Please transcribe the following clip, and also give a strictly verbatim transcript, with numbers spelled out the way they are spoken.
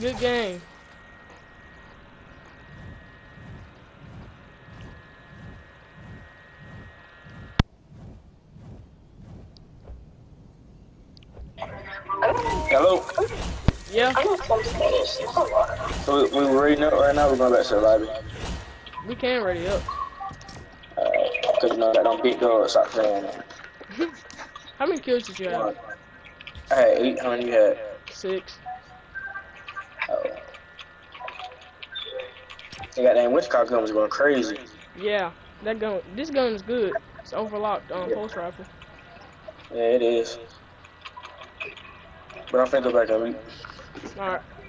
good game. Hello? Yeah, So we, we were reading up right now, we're going back to the lobby. we can ready up. Because you know that don't big dog stop playing. How many kills did you have? I had eight, how many you had? Six. Oh. They got that Witchcock gun was going crazy. Yeah, that gun. This gun is good. It's overlocked um, Yeah. pulse rifle. Yeah, it is. But I'm finna go back and read. All right.